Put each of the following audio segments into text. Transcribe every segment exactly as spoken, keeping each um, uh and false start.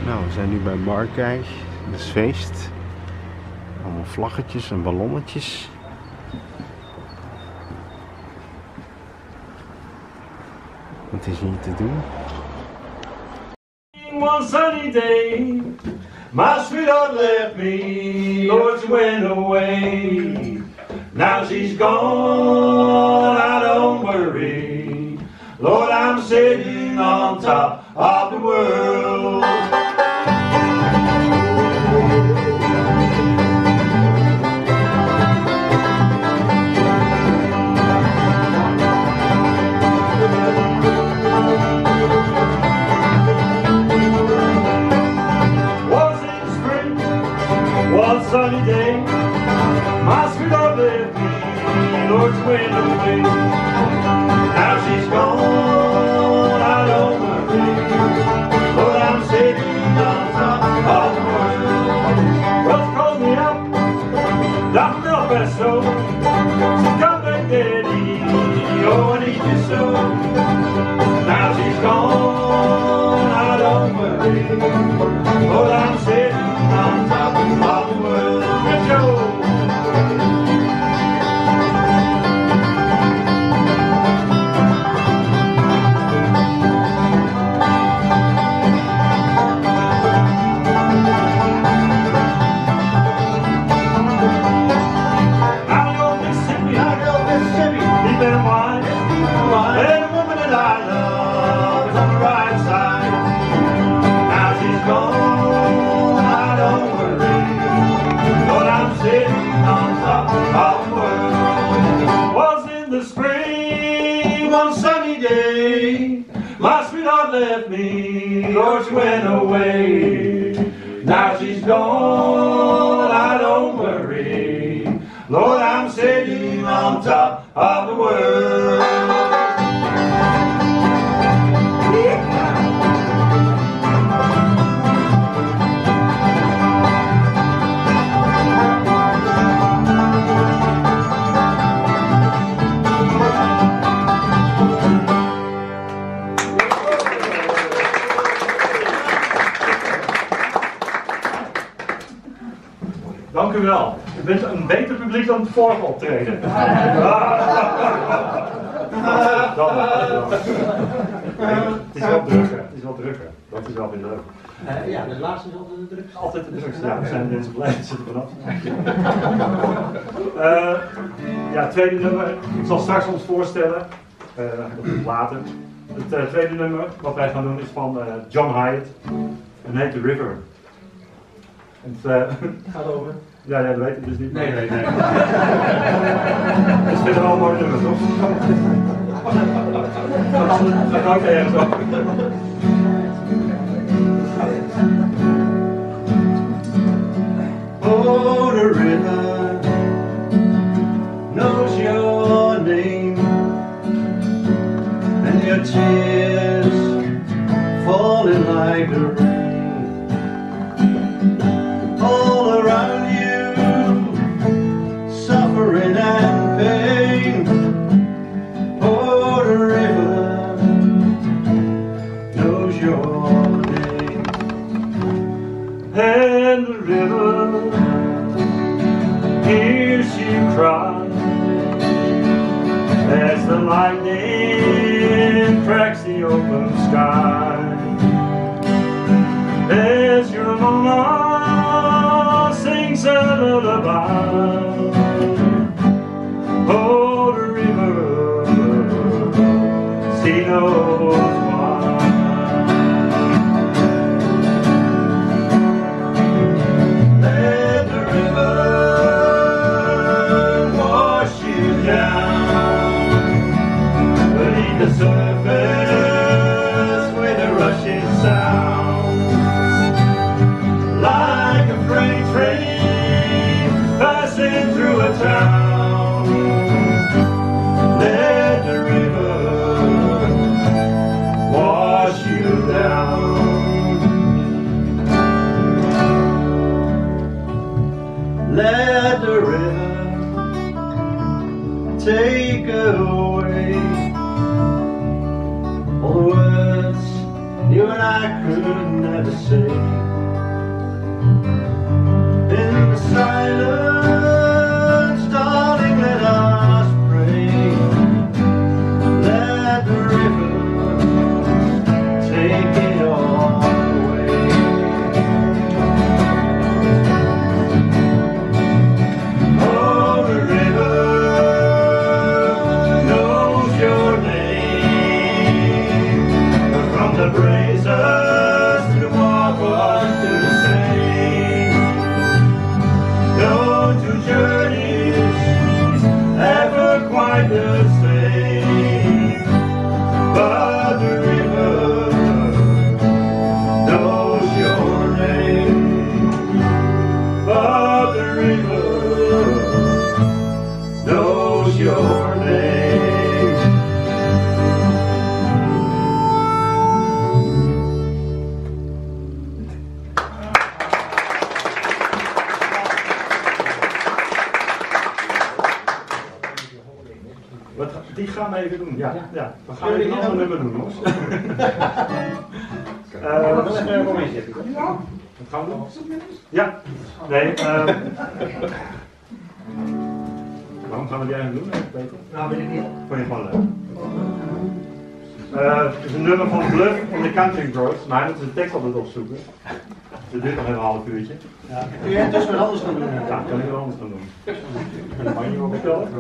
Nou, we zijn nu bij Barkei. Het is feest. Allemaal vlaggetjes en ballonnetjes. Wat is hier te doen? One sunny day, my sweetheart left me, Lord, she went away. Now she's gone, I don't worry. Lord, I'm sitting on top of the world. One sunny day, my sweetheart left me, Lord, she went away. Now she's gone, I don't worry. Lord, I'm sitting on top of the world. Well, she called me up, down the middle best so. She come back, Daddy, oh, I need you so. Now she's gone, I don't worry. Lord, I'm sitting on top of the world. Good Joe. Now go Mississippi, now go Mississippi, deep in wine, and the woman that I love is on the right side. Now she's gone, I don't worry, but I'm sitting on top of the world. Was in the spring, one sunny day, my sweetheart left me, Lord, she went away. Now she's gone, I don't worry, Lord, I'm sitting on top of the world. Dank u wel. U bent een beter publiek dan het vorige optreden. Het is wel drukker. Het is wel drukker. Dat is wel weer leuk. Uh, ja, de laatste is altijd de drukste. Altijd de drukste. Ja, we zijn mensen blij dat ze er vanaf uh, Ja, het tweede nummer. Ik zal straks ons voorstellen. Uh, dat is later. Het uh, tweede nummer wat wij gaan doen is van uh, John Hyatt. En heet The River. Het uh, gaat over. Ja, jij weet het dus niet. Nee, nee, nee. Het is verder wel een mooi nummer, toch? Dat gaat ook ergens op. Oh, the river knows your name, and your tears falling like the rain. All around you, suffering and pain. Oh, the river knows your name. And the river hears you cry as the lightning cracks the open sky. As your mama sings a lullaby. Oh, the river, she knows why. Let the river wash you down beneath the surface with a rushing sound, like a freight train passing through a town. Let the river never say. In the silence, darling, let us pray. Let the river take it all away. Oh, the river knows your name. From the brazos to the walk to the sea. No two journeys ever quite the same, but the river knows your name. But the river knows your name. Wat, die gaan we even doen, ja. ja. We gaan even een ander nummer doen, jongens. Uh, Dat is even een momentje. Wat gaan we doen? Ja, nee. Uh, waarom gaan we die eigenlijk doen, Peter? Nou, weet ik niet. Vond je gewoon leuk? Uh, het is een nummer van Bluff in the Country Roads, maar hij moet de tekst altijd opzoeken. Dat duurt nog even een half uurtje. Ja. Kun jij dus wat anders gaan doen? Ja, kan ik wel anders gaan doen. Mag je wel vertellen?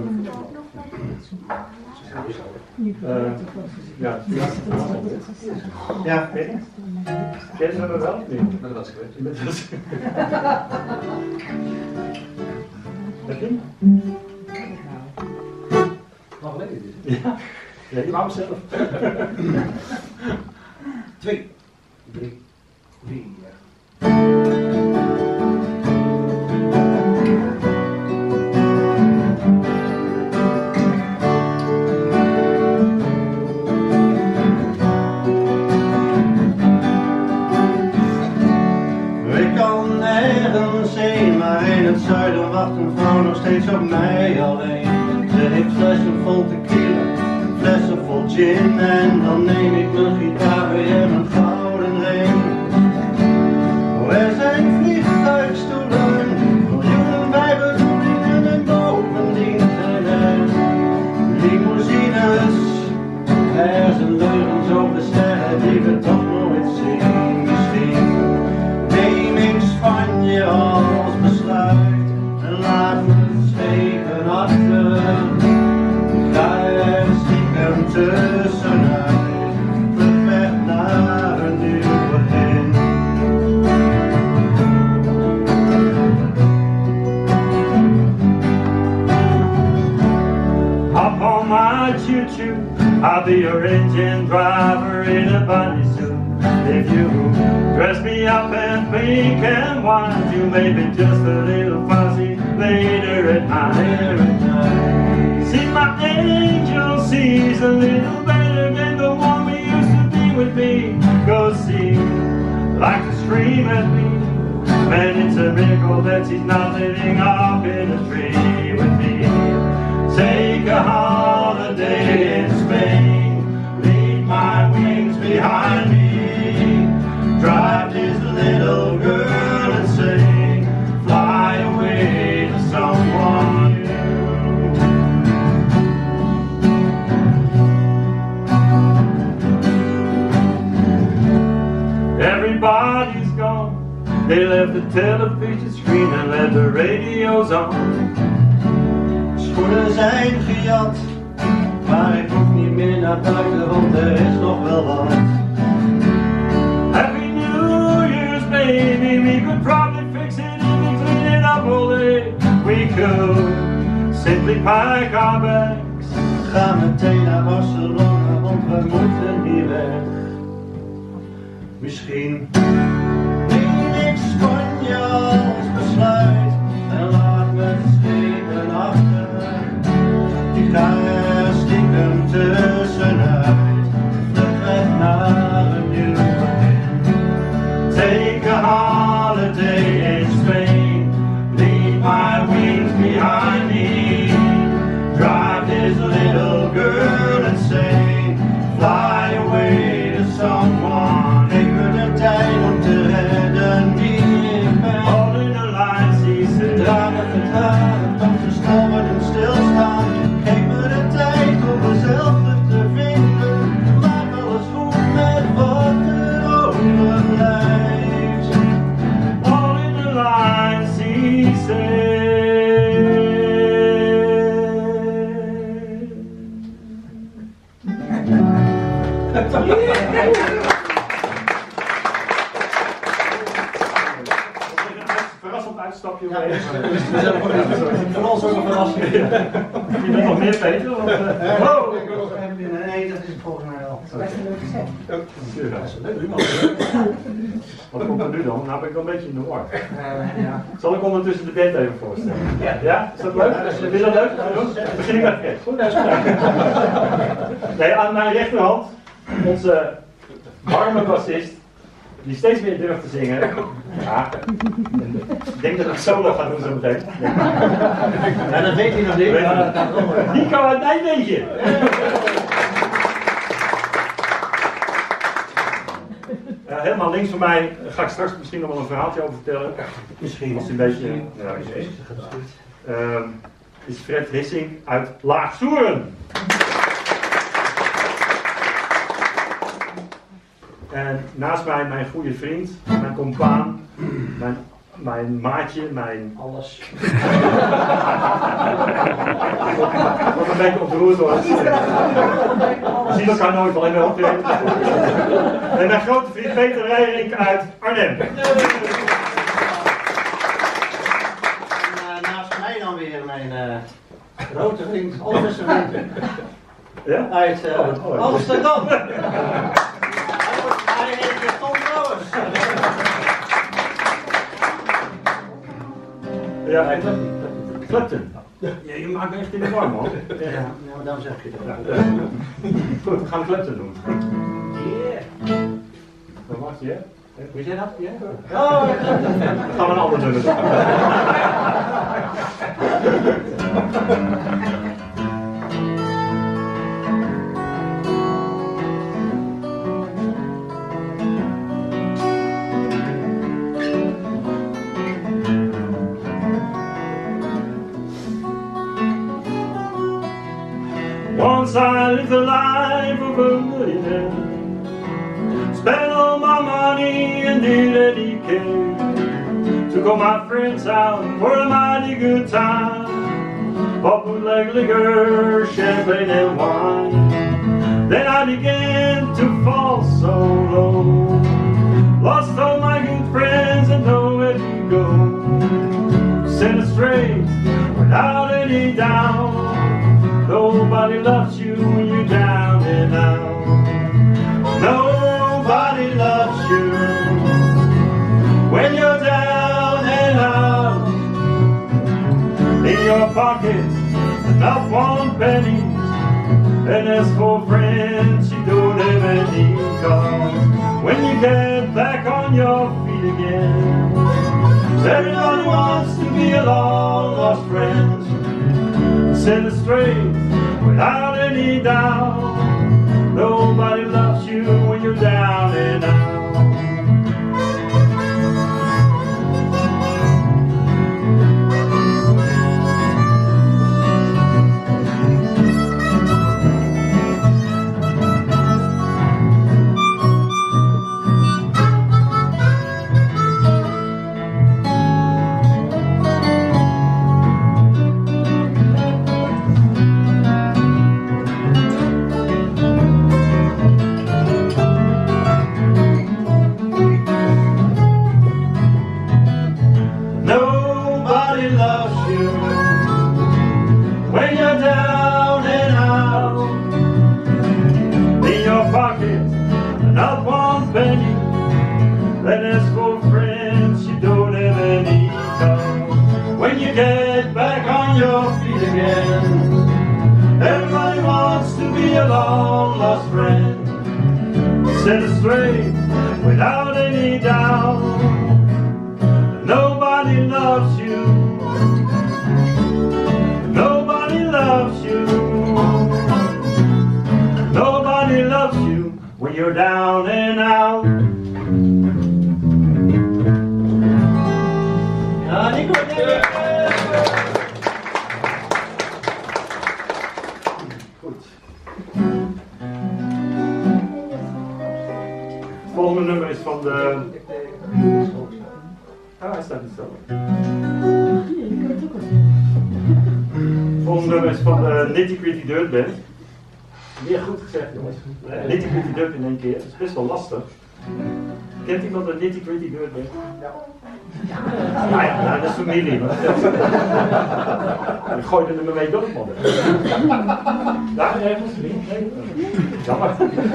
Uh, ja, ja, ken je? Ken je dat wel of niet? Dat was geweest. Dat is... Heb je? Nog lekker dit. Ja, ja, je wou hem zelf. Twee, drie, vier. Ik kan nergens heen, maar in het zuiden wacht een vrouw nog steeds op mij alleen. Ze heeft flessen vol tequila, flessen vol gin, en dan neem ik mijn gitaar weer en mijn gouden ring. Oh, er zijn vliegtuigstoelen, miljoenen bijbedoelingen en bovendien zijn er limousines. Er zijn leugens over sterren die we toch nooit zien. Misschien neem ik Spanje als besluit en laat me schepen achter. Ik ga er stiekem tussenuit, vlug weg naar een nieuwe begin. Hop on my choo-choo, I'll be your engine driver in a bunny suit. If you dress me up in pink and white, you may be just a little fuzzy later at night. See, my angel sees a little better than the one we used to be with me. Cause she likes to scream at me, man, it's a miracle that she's not living up in a tree with me. Take a holiday in Spain, leave my wings behind me. Drive this little girl and sing, fly away to someone new. Everybody's gone, they left the television screen and left the radios on. Schoenen zijn gejat, maar ik hoef niet meer naar buiten, want er is nog wel wat. Happy New Year's, baby, we could probably fix it if we clean it up all day. We could simply pack our bags. Ga meteen naar Barcelona, want we moeten hier weg. Misschien neem ik Spanje als besluit en laat me schepen achter. Ik ga er stiekem tussenuit, vlug weg naar een nieuw begin. Take a holiday in Spain, leave my wings behind me. Drive this little girl and sing, fly away to someone. Ik wil de tijd uitstapje Ja, mee. dus, dus, dus, voor ons ook een verrassing. Je bent nog meer Peter? Of, uh, wow! Nee, dat is het volgens mij wel. Dat is een leuk gezegd. Ja. Dat is een leuk humor. Wat komt er nu dan? Nou ben ik wel een beetje in de war. Uh, ja. Zal ik ondertussen de band even voorstellen? Ja? Ja? Is dat leuk? Vind je dat leuk? Begin ik met Fred. Goed, dat is goed. Nee, aan mijn rechterhand, onze warme bassist, die steeds meer durft te zingen. Ja, ik denk dat ik solo ga doen zo meteen. Ja, dat weet hij nog niet. Maar dat kan wel. Die kan uit Nijmegen. Ja, helemaal links van mij ga ik straks misschien nog wel een verhaaltje over vertellen. Misschien. Als een beetje. Ja, uh, is Fred Rissing uit Laag-Soeren. En naast mij mijn goede vriend, mijn compaan, mijn, mijn maatje, mijn... Alles. Wat een beetje ontroerd was. We zien elkaar nooit, alleen wel optreden. En mijn grote vriend Peter Reijrink uit Arnhem. En, uh, naast mij dan weer mijn uh, grote vriend, Oliver Winter. Ja? Uit uh, Oh, oh, Amsterdam. Hij heet uh, Tom Brouwers. Ja, Clapton. Ja, je maakt me echt in de war, man. Ja, ja, maar dan zeg je dat. Ja, uh, goed, we gaan Clapton doen. Yeah. Wat mag je? Weet jij dat? Ja? Oh, Dan gaan we een ander nummer doen. Once I lived the life of a millionaire, spent all my money and didn't care. Took all my friends out for a mighty good time, bought bootleg liquor, champagne and wine. Then I began to fall so low, lost all my good friends and nowhere to go. Set straight without any doubt, nobody loves you when you're down and out. Nobody loves you when you're down and out. In your pocket, not one penny, and as for friends, you don't have any. Cause when you get back on your feet again, everybody wants to be a long lost friend. Set it straight without any doubt, nobody loves you when you're down and out. Set it straight without any doubt, nobody loves you, nobody loves you, nobody loves you when you're down and out. Ja, Nico, goed. Het volgende nummer is van de... Ah, hij staat niet zo. Het volgende nummer is van de Nitty Gritty Dirt Band. Weer goed gezegd, jongens. Nitty Gritty Dirt in één keer. Het is best wel lastig. Kent iemand de Nitty Gritty Dirt Band? Ja. Ja, ja, ja, dat is familie. Maar ik gooi er me mee door, man. Daar ergens? Nee? Jammer.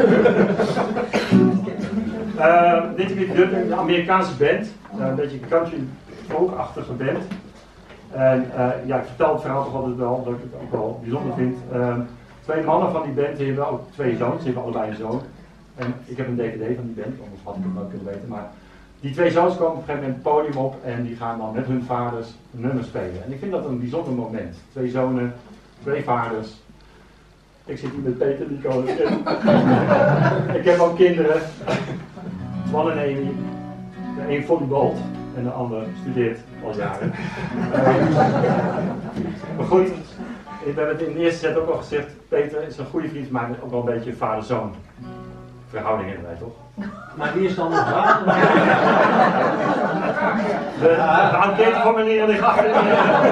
Uh, Nitty Gritty Dirt Band, een Amerikaanse band. Uh, een beetje country folk-achtige band. En uh, ja, ik vertel het verhaal toch altijd wel, dat ik het ook wel bijzonder vind. Uh, twee mannen van die band, die hebben ook twee zoons, die hebben allebei een zoon. En ik heb een dvd van die band, anders had ik het wel kunnen weten. Maar die twee zoons komen op een gegeven moment het podium op en die gaan dan met hun vaders een nummer spelen. En ik vind dat een bijzonder moment. Twee zonen, twee vaders. Ik zit hier met Peter, die kan het kennen. Ik heb ook kinderen. Twan en Amy. De een volleybalt en de ander studeert al jaren. Uh, maar goed, ik heb het in de eerste set ook al gezegd. Peter is een goede vriend, maar ook wel een beetje vader-zoon verhouding in wij toch? Maar wie is dan de vader? De, de enquêteformulier ligt achter in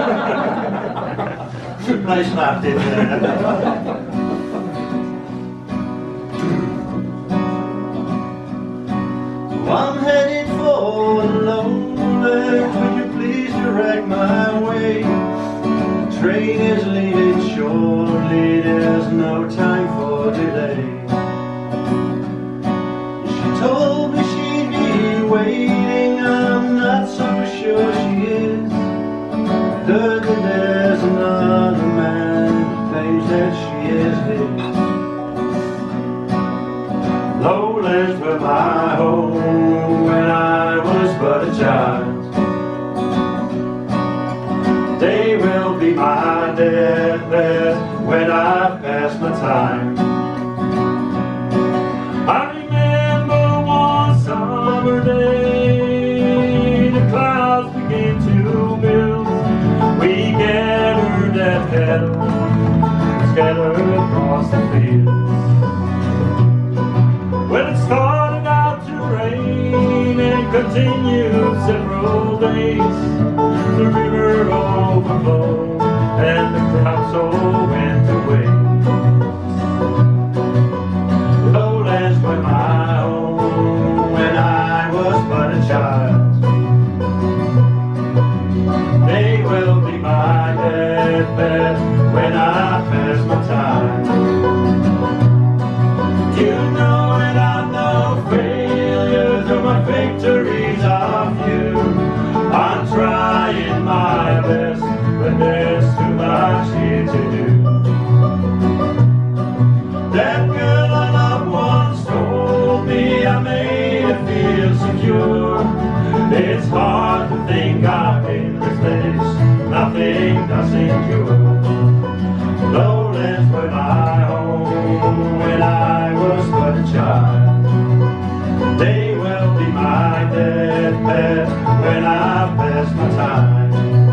de Prijsvraag dit. I'm headed for the lowlands, would you please direct my way? The train is leaving shortly, there's no time for delay. She told me she'd be waiting, I'm not so sure she is. Heard that there's another man who claims that she is his. Lowlands were my home when I was but a child. They will be my deathbed when I pass my time. I remember one summer day, the clouds began to build. We gathered at cattle, scattered across the fields. Well, it started out to rain and continued several days. The river overflowed and the crowds all went away. Lowlands were my home when I was but a child. They will be my deathbed when I pass my time. You know that I'm no failure, though my victories are few. I'm trying my best, but there's too much here to do. That girl I loved once told me I made her feel secure. It's hard to think I've been replaced, nothing does endure. Lowlands were my home when I was but a child. They will be my deathbed when I pass my time.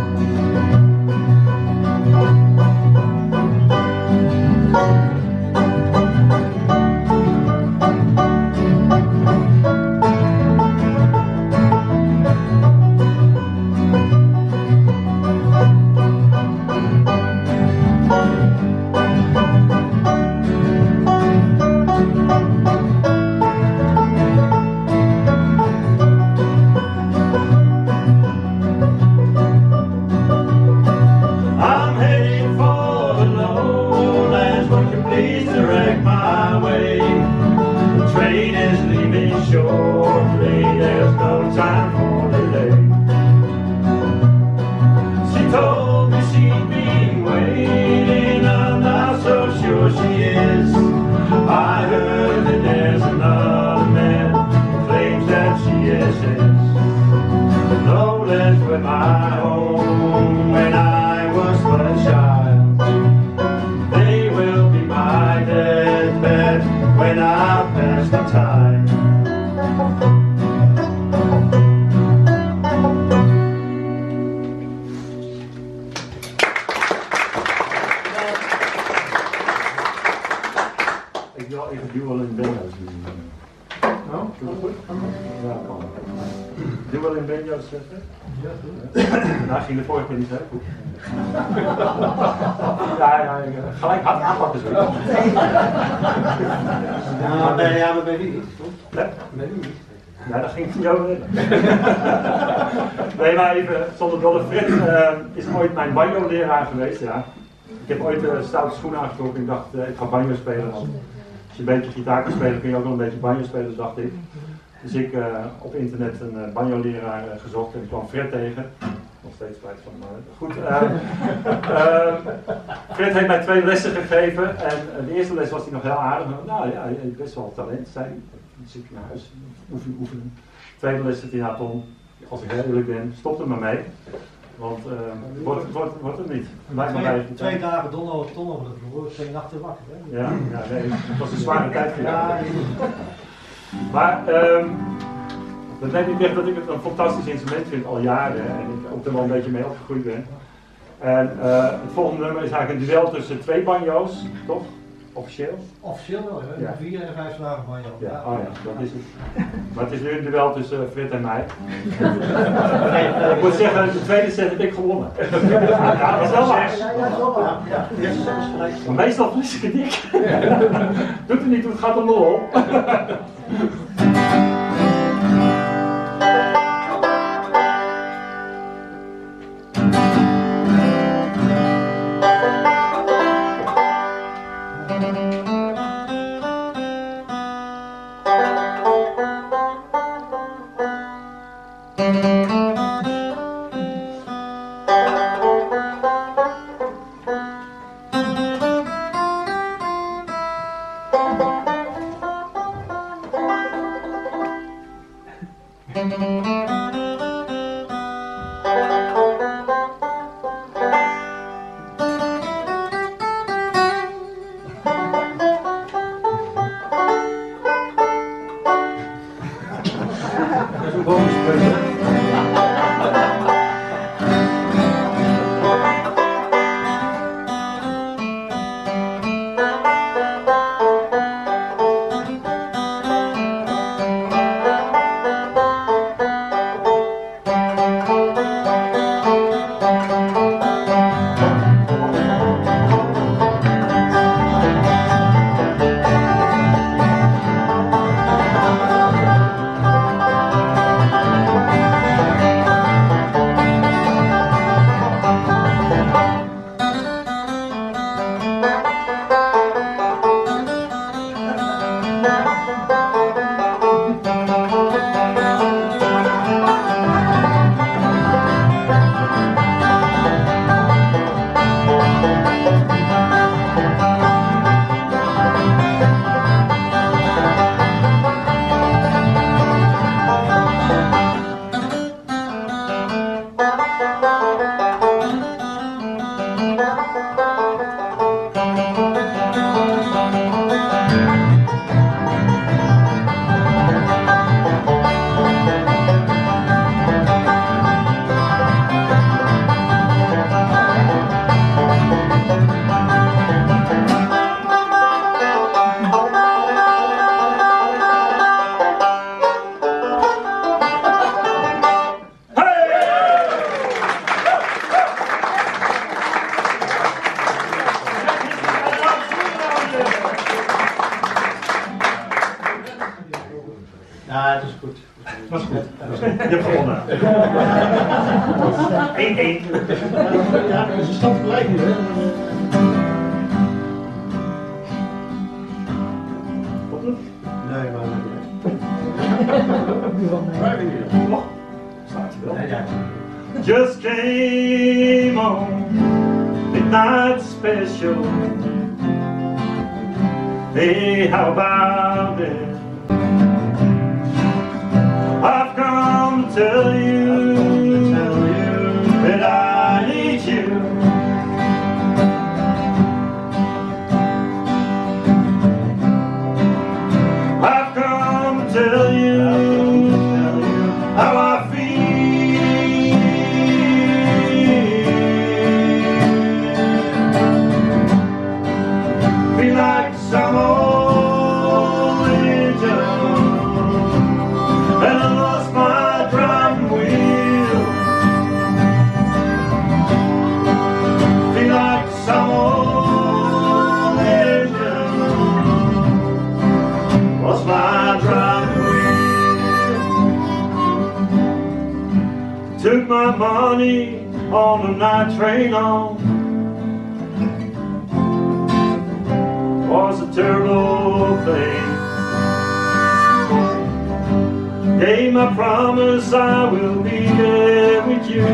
Shortly, there's no time for delay. She told me she'd been waiting, I'm not so sure she is. I heard that there's another man who claims that she is his. Lowlands were my home when I was but a child. They will be my deathbed when I pass the time. Ik wil even Duel in Banjo's doen. Oh, doe dat goed? Ja, kan. Duel in Banjo's zetten? Ja, goed. Nou, ging de vorige keer niet, hè? Goed. Ja, ja, gelijk hard aanpakken zo. Ja, maar bij, ja, maar bij wie niet, toch? Ja? Bij wie niet? Ja, dat ging niet over. Nee, maar even zonder dolle. Fred uh, is ooit mijn banjo-leraar geweest, ja. Ik heb ooit uh, stoute schoenen aangetrokken en ik dacht, uh, ik ga banjo spelen. Want als je een beetje gitaar kan spelen, kun je ook wel een beetje banjo spelen, dacht ik. Dus ik uh, op internet een uh, banjo-leraar uh, gezocht en ik kwam Fred tegen. Nog steeds spijt van, maar goed. Uh, uh, Fred heeft mij twee lessen gegeven en uh, de eerste les was hij nog heel aardig. Nou ja, je hebt best wel talent, zei hij. Dan zit ik naar huis, oefenen, oefenen. De tweede les zit hij, nou Tom, als ik heel eerlijk ben, stop er maar mee. Want uh, het wordt, wordt, wordt het niet. Twee, twee, twee dagen don over ton over de vloer, twee nachten wakker. Hè? Ja, ja, nee, het was een zware tijd voor jou. Maar um, dat neemt niet weg dat ik het een fantastisch instrument vind al jaren en ik ook er wel een beetje mee opgegroeid ben. En uh, het volgende nummer is eigenlijk een duel tussen twee banjo's, toch? Officieel? Officieel wel, hè? Ja. Vier en vijf slagen banjo. Ja, ja. Oh ja, dat is het. Maar het is nu een duel tussen Fred en mij. Ik moet zeggen, de tweede set heb ik gewonnen. Ja, dat is wel waar. Ja, ja, dat is wel waar. Ja, de eerste set is gelijk. Maar meestal verlies ik het dik. Doet het niet, het gaat om de lol. Ja, het is goed. Dat is goed. Je hebt gewonnen. één één. Ja, ze staat gelijk hier, hè? Klopt het? Nee, maar niet. Driving hier. Nog? Staat je wel? Ja, ja. Just came on midnight special. Hey, how about it? I've come to tell you, to tell you that I need you. I've come to tell you, tell you how I feel. Feel like some old angel. And I lost my drum wheel. took my money on the night train home. Was a terrible thing. Gave my promise I will be there with you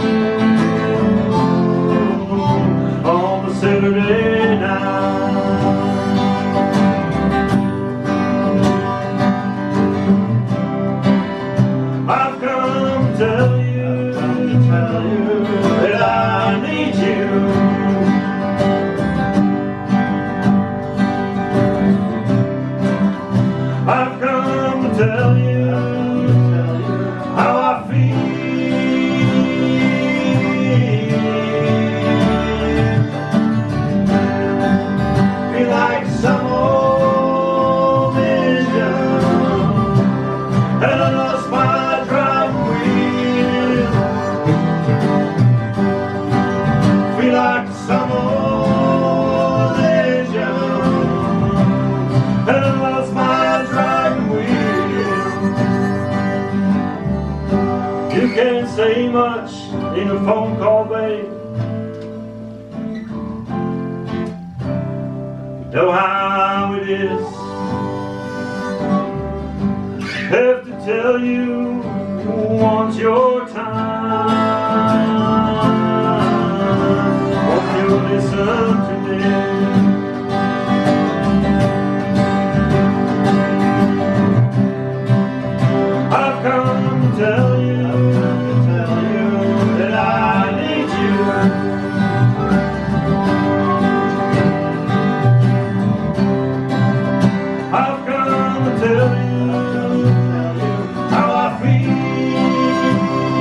on the Saturday night. I've come to tell you, tell you that I need you. I've come to tell you how I feel. Feel like some old vision, and I lost my driving wheel. Feel like some old vision, and I lost my driving wheel. You can't say much in a phone call, babe. Know how it is. Have to tell you once your time. Won't you listen to me? I've come to tell you, tell you that I need you. I've come to tell you, tell you how I feel.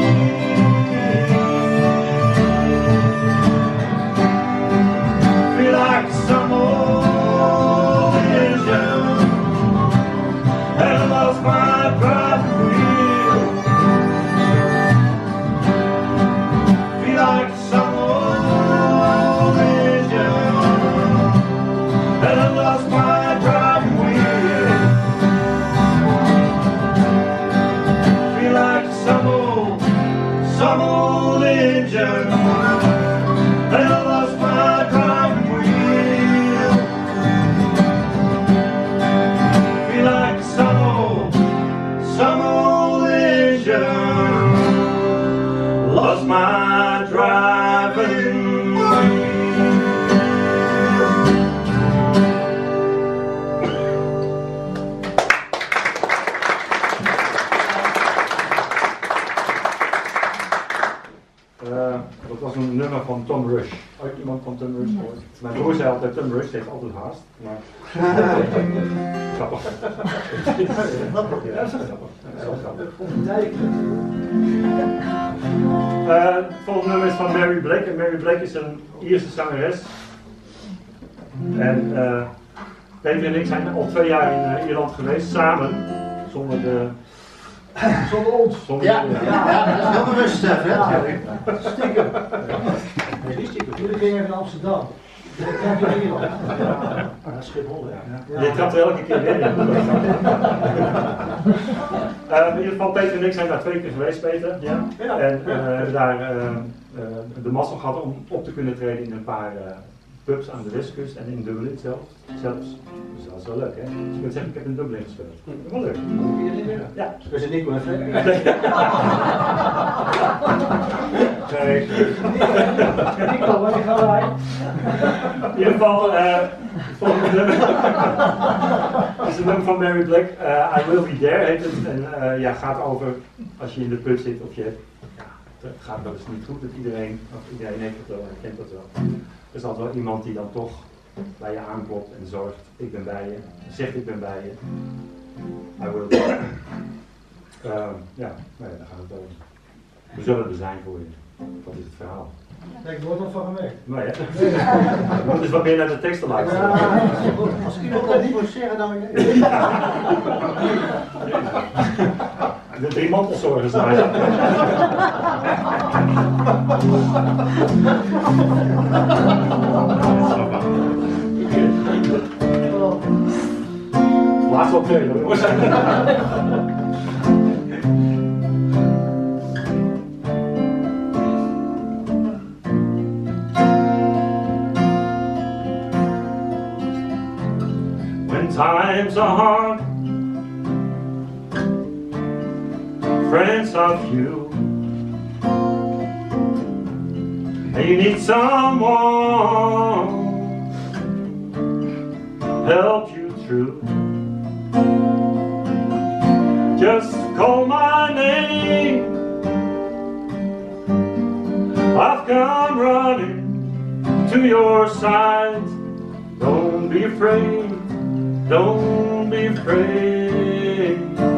Feel like some old vision, and I lost my driving wheel. Feel like some old vision, and I lost my driving wheel. Feel like some old, some old engine, and I lost my driving wheel. Feel like some old, some old engine, lost my driving wheel. Uh, dat was een nummer van Tom Rush. Ooit iemand van Tom Rush gehoord? Mijn broer zei altijd, Tom Rush heeft altijd haast. Maar... grappig. Ja, dat is grappig. Dat is wel grappig. Uh, het volgende nummer is van Mary Blake. En Mary Blake is een Ierse zangeres. En uh, Peter en ik zijn al twee jaar in uh, Ierland geweest, samen. Zonder de... Zonder ons. Zonder Ja, de, ja, ja, dat is heel bewust, Stef, hè? Ja, stiekem. Nee, niet stiekem. Jullie gingen in Amsterdam. Dat heb je in Ierland. Ja, dat is Schiphol, ja. Ja. Je trapt er elke keer weer in. uh, in ieder geval, Peter en ik zijn daar twee keer geweest, Peter. Ja. Ja. En uh, hebben daar uh, uh, de mazzel gehad om op te kunnen treden in een paar uh, pubs aan de westkust en in Dublin zelf, zelfs. Dus dat is wel leuk, hè? Dus je kunt zeggen, ik heb in Dublin gespeeld. Dat is wel leuk. Ja. We zijn Nico en Fred. Nee. Nico, wanneer gaan wij? In ieder geval, uh, het volgende nummer is een nummer van Mary Blake. Uh, I Will Be There heet het. En uh, ja, gaat over als je in de put zit of je, ja, het gaat wel eens niet goed. Dat iedereen, of iedereen heeft het wel, kent dat wel. Er is altijd wel iemand die dan toch bij je aanklopt en zorgt. Ik ben bij je, zegt ik ben bij je. I will be there. Uh, ja, nou ja, daar gaat het over. We zullen er zijn voor je. Wat is het verhaal? Nee, ik word nog van gemerkt. Nou ja. Je moet dus wat meer naar de teksten luisteren. Ja, als iemand dat niet moet zeggen, dan... De drie mantelzorgers daar. Laatst op twee, jongens. times are hard, friends are few, and you need someone help you through. Just call my name, I've come running to your side. Don't be afraid, don't be afraid,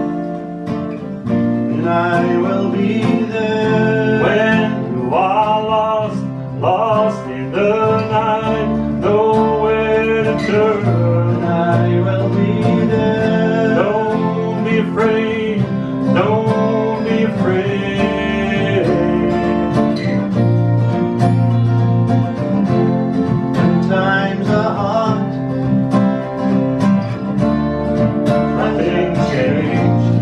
and I will be there when you are lost, lost in the night, nowhere to turn. and I will be there. Don't be afraid, don't be afraid. When times are hard, Nothing's changed.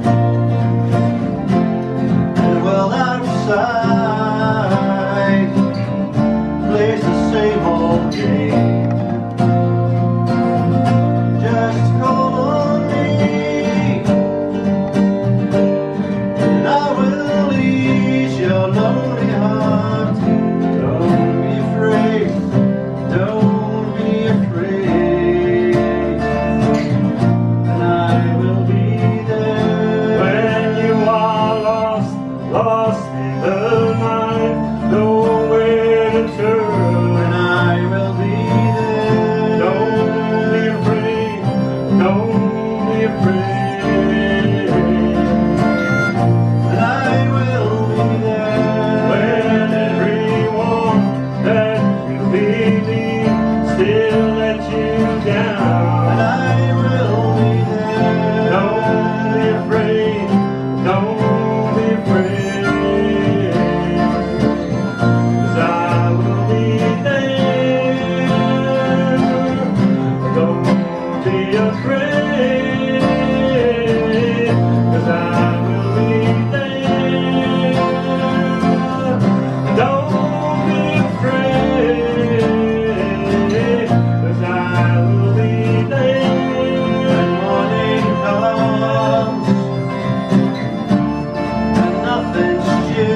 the world outside plays the same old game. Just call on me, and I will ease your lonely heart. Don't be afraid, don't be afraid, and I will be there When you are lost, lost in the night, nowhere to turn. and I will be there. Don't be afraid, don't be afraid. And I will be there. When everyone that you believe still let you And down. I will be there. Don't be afraid, don't be afraid, 'cause I will be there. Don't be afraid, 'cause I will be there. Don't be afraid, 'cause I will be there. When morning comes and nothing's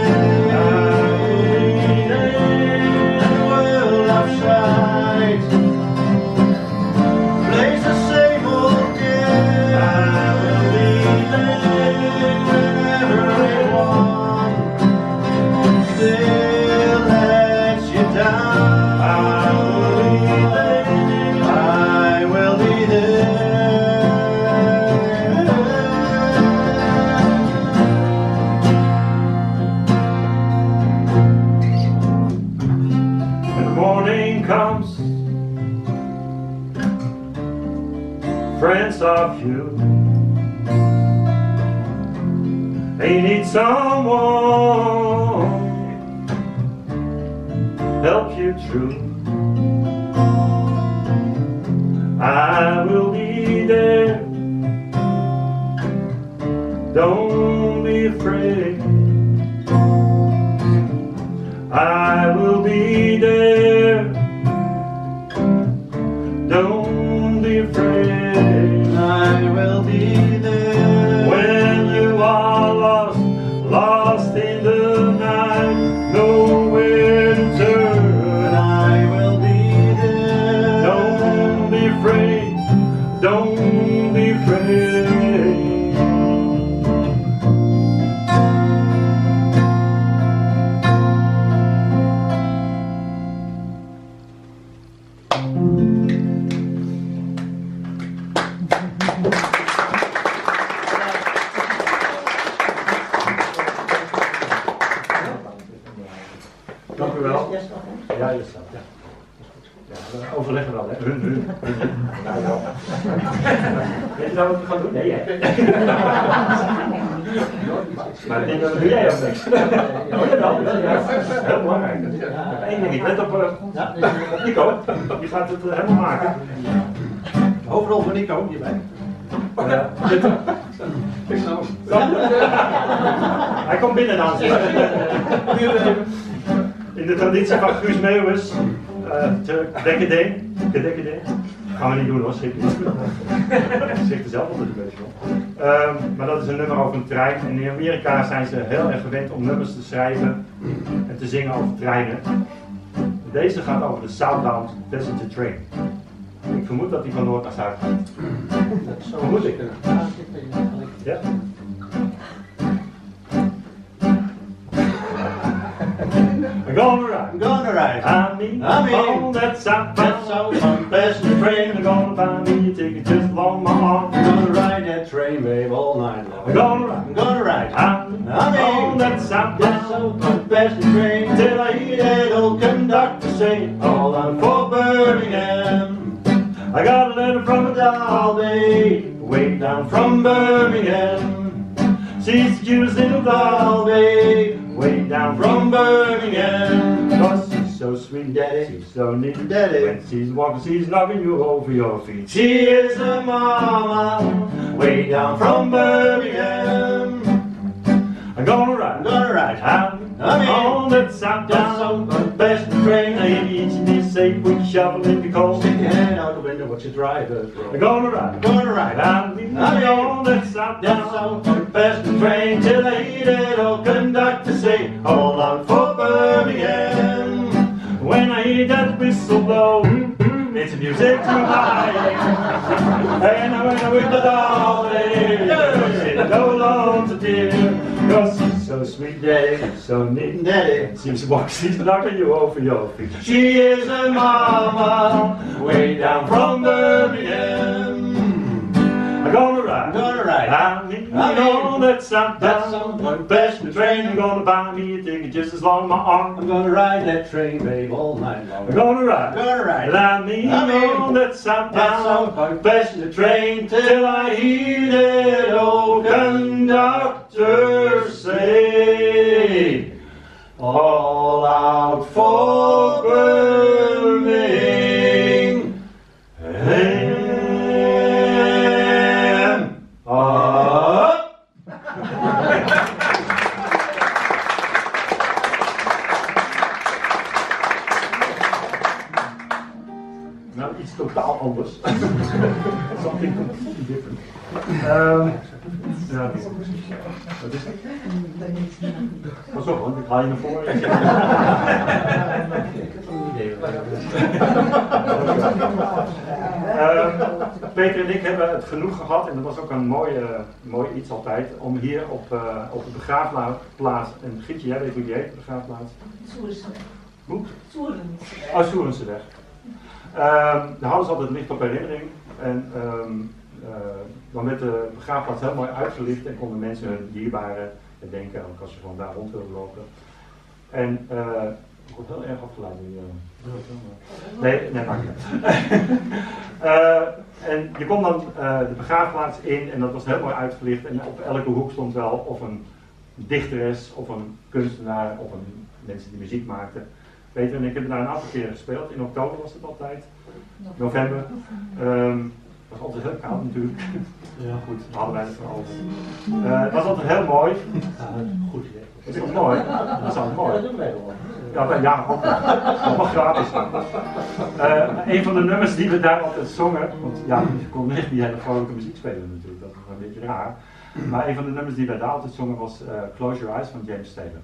changed, and the world outside plays the same old game. I will be there when everyone still lets you down. I will be there. I will be there. When the morning comes, friends are few, they need someone help you through. I will be there, don't be afraid. I will be there, don't be afraid. I will be there. When you are lost, lost in the night, nowhere to turn. I will be there. Don't be afraid, don't be afraid. Dank u wel. Yes, okay. Ja, je staat, ja. Ja, we overleggen wel, hè. Hun, hun. Nou, nou. Weet je nou wat we gaan doen? Nee, hè? Maar ik denk dat doe jij ook niks. Oh, jawel, ja, ja. Heel belangrijk. Eén ding, ik let op, uh, Ja, op Nico. Die gaat het uh, helemaal maken. hoofdrol van Nico, hierbij. Ja, dit. Hij komt binnen aan zich. In de traditie van Guus Meeuwis, uh, te Dekkedeen, Dekkedeen, Gaan we niet doen hoor, schrik niet. Ik zeg er zelf altijd een beetje op. Um, maar dat is een nummer over een trein. En in Amerika zijn ze heel erg gewend om nummers te schrijven en te zingen over treinen. Deze gaat over de Southbound Passenger Train. Ik vermoed dat die van Noord naar Zuid gaat. Dat zou Vermoed ik. Ja? I'm gonna ride. I'm gonna ride. I mean, I mean, on that southbound that southbound passenger train. I'm gonna buy me a ticket just along my arm. I'm gonna ride that train, babe, all night long. I'm gonna ride. I'm gonna ride. I mean, I mean, on that that southbound southbound passenger train. Till I hear that old conductor say, all on for Birmingham. I got a letter from a doll, babe, way down from Birmingham. She's the cutest little doll, babe, way down from Birmingham. Cause she's so sweet, daddy, she's so neat, daddy. When she's walking, she's knocking you over your feet. She is a mama, way down from Birmingham. I'm gonna ride, I'm gonna ride. I'm I mean, on that southbound passenger train. I ain't easy to say, put your shovel in the cold. Stick your hand out the window, watch you drive it. I'm gonna ride, I'm gonna ride. I'm on that That southbound southbound passenger train till I hear that old conductor say, hold on for Birmingham. When I hear that whistle blow, it's music to my ears. And I went with the dolly, go along to dear. Cause she's so sweet, daddy, so neat, daddy. She's walking, she's knocking you over your feet. She is a mama, way down from Birmingham. I'm gonna ride, I'm gonna ride. I'm in on that southbound passenger train. I'm gonna buy me a ticket just as long as my arm. I'm gonna ride that train, babe, all night long. I'm gonna ride, I'm gonna ride. and I'm in I'm in on that that southbound southbound passenger train till I hear that old conductor say, all out for Birmingham. Up. Nou, iets totaal anders. Something completely different. Um, ja, wat is het? Pas op, want ik haal je naar voren. Uh, Peter en ik hebben het genoeg gehad, en dat was ook een mooi, uh, mooi iets altijd, om hier op, uh, op de begraafplaats, en Gietje, jij weet hoe die heet, de begraafplaats? Soerenseweg. Hoe? Soerenseweg. Oh, Soerenseweg. Uh, daar houden ze altijd licht op herinnering, en um, uh, dan werd de begraafplaats heel mooi uitgelicht en konden mensen hun dierbaren denken, ook als ze gewoon daar rond wilden lopen. En uh, ik word heel erg afgeleid nu. Uh, nee, nee, maakt niet uit. uh, en je kon dan uh, de begraafplaats in en dat was heel mooi uitgelicht en op elke hoek stond wel of een dichteres of een kunstenaar of een mensen die muziek maakten. Peter en ik hebben daar een aantal keren gespeeld. In oktober was het altijd. November. Um, het was altijd heel koud natuurlijk. Ja, goed, daar hadden wij het van over. Uh, het was altijd heel mooi. Ja, goed idee. Is dat mooi? Dat is altijd mooi. Dat doen wij wel. Ja, maar ja, ook allemaal gratis. Uh, een van de nummers die we daar altijd zongen, want ja, je kon echt die hele vrolijke muziek spelen natuurlijk, dat is een beetje raar. Maar een van de nummers die wij daar altijd zongen was uh, Close Your Eyes van James Taylor.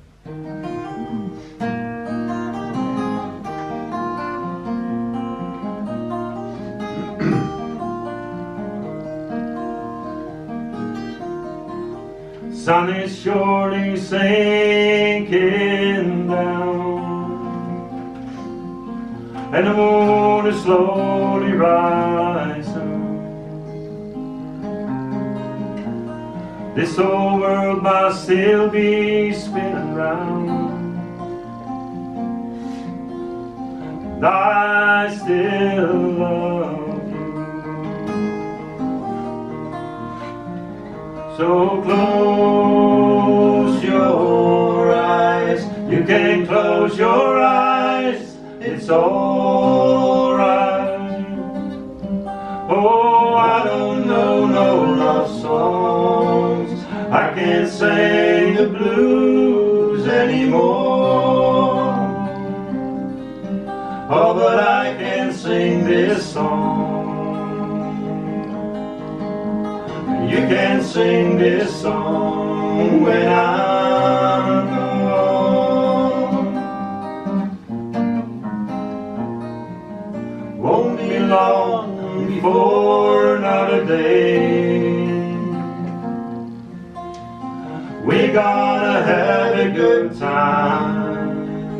Sun is surely sinking down, and the moon is slowly rising. This old world must still be spinning round, and I still love you. So close your eyes, you can close your eyes, it's alright. Oh, I don't know no love songs, I can't sing the blues anymore. Oh, but I can sing this song. can sing this song when I'm gone. Won't be long before another day. We gotta have a good time.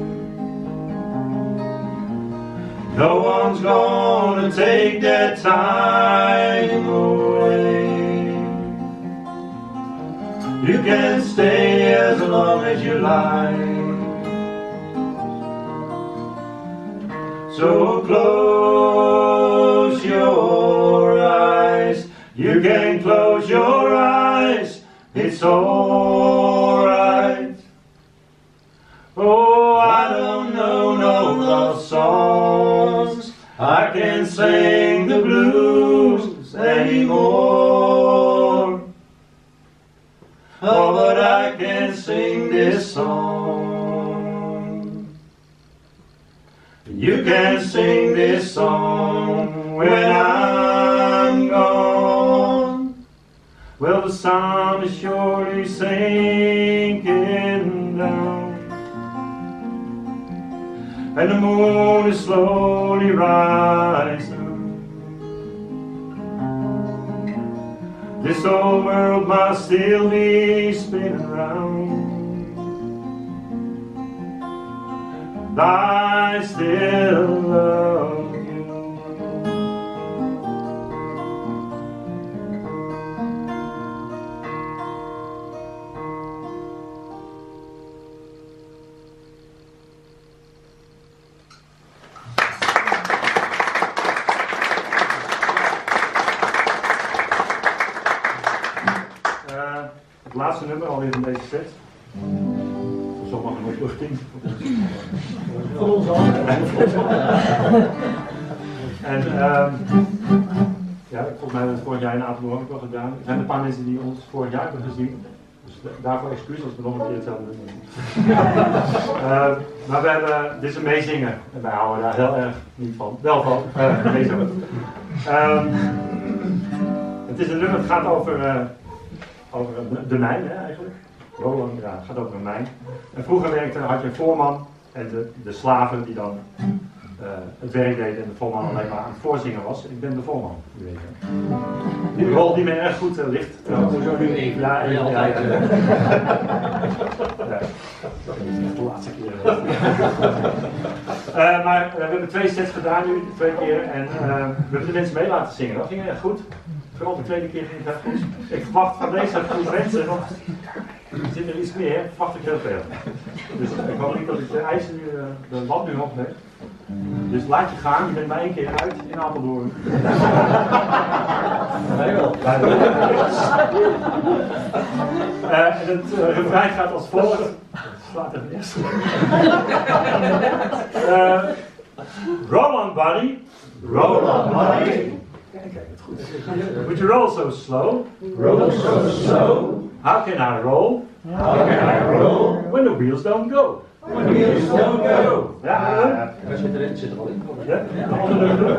No one's gonna take that time away. You can stay as long as you like. So close your eyes. You can close your eyes. It's alright. Oh, I don't know no love songs. I can't sing the blues anymore. Oh, but I can sing this song. You can sing this song when I'm gone. Well, the sun is surely sinking down, and the moon is slowly rising. This old world must still be spinning round. I still love you. Het laatste nummer alweer van deze set. Voor sommigen nog luchting. Voor ons al. En um, ja, volgens mij hebben we het vorig jaar in Apeldoorn ook wel gedaan. Er zijn een paar mensen die ons vorig jaar hebben gezien. Dus daarvoor excuus als we nog een keer hetzelfde doen. uh, maar we hebben, dit is een meezingen. En wij houden daar heel erg niet van. Wel van, uh, meezingen. Um, het is een nummer, het gaat over... Uh, over de mijn, hè, eigenlijk. Roland, ja, het gaat over een mijn. En vroeger werkte, had je een voorman en de, de slaven die dan uh, het werk deden en de voorman alleen maar aan het voorzingen was. Ik ben de voorman geweest. Die rol die me erg goed uh, ligt. Ja, zo nu even. Ja, even, ja, ja, ja. Ja. Dat is de laatste keer. uh, maar uh, we hebben twee sets gedaan nu, twee keer. En uh, we hebben de mensen mee laten zingen. Dat ging echt goed. Vooral de tweede keer ging het echt goed. Ik verwacht van deze groep mensen, want er zit er iets meer, verwacht ik heel veel. Dus ik hoop niet dat ik de eisen nu, de lat nu opneem. Dus laat je gaan, je bent maar één keer uit in Apeldoorn. Wij wel. Wij wel. Uh, en het uh, refrein gaat als volgt. Slaat even eerst. uh, roll on buddy. Roll on, buddy. Kijk, het goed. Would you roll so slow? Roll so slow. How can I roll? How can I roll? When the wheels don't go. When the wheels don't go. Ja, Ja, wij zitten er, zitten er al in. ja, de andere nummer.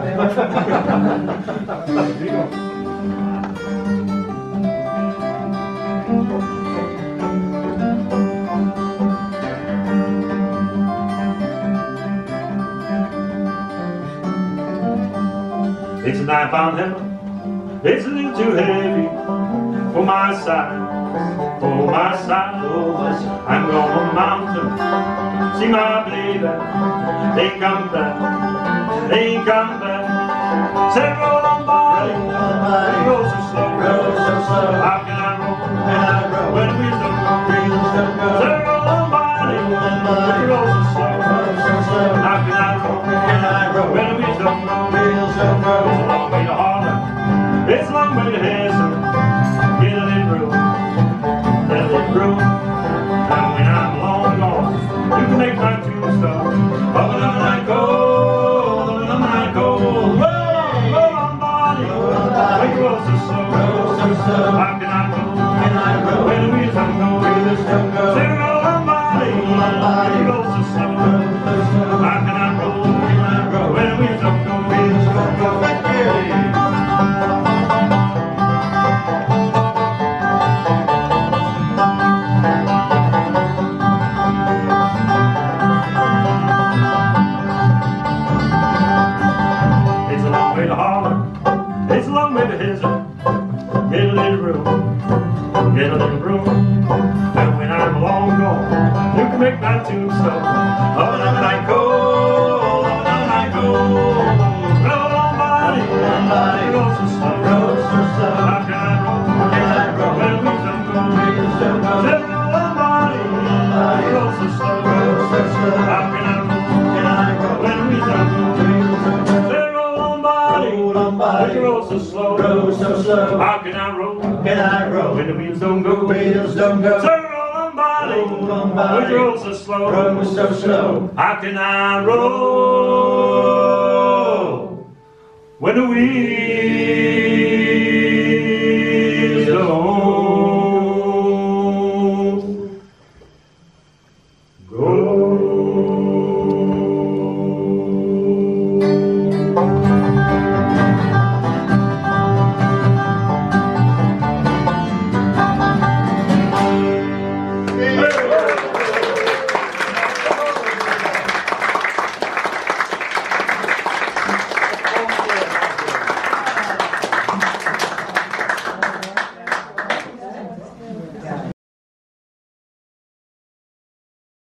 It's a nine pound hammer. It's a little too heavy for my side. For my side. I'm going mountain. See my baby. They come back. They come back. Say roll on body. Roll so slow. Roll so slow. How can I roll? Can I roll? When we don't go. Wheels don't go. Say roll on body. Roll so slow. Roll so slow. How can I roll? Can I roll? When we don't go. Wheels don't go. It's a long way to Harlem. It's a long way to Hessen. Get a little room. Get a little room. And when I'm long gone, you can make my tombstone. But when I'm not cold, when I'm not cold, roll on, roll on body. When you roll so slow, Roll so slow. how can I roll? Can I roll? When the wheels don't go, Wheels don't go. say roll on body. Roll on body. When you roll so slow, Roll so slow. how can I roll? Can I roll? When the wheels don't go, Wheels don't go. Thank you. to make my tombstone. On and I go, on and I go. Roll on body, roll so slow, roll so slow. How can I roll? Can I roll? When we don't go, we don't go. Roll on body, roll so slow, roll so slow. How can I roll? Can I roll? When we don't go, we don't go. Roll on body, roll on body, roll so slow, roll so slow. How can I roll? Can I roll? When the wheels don't go, Wheels don't go. so roll on body, Roll on body. which rolls so slow, Roll so slow. how can I roll when the wheels don't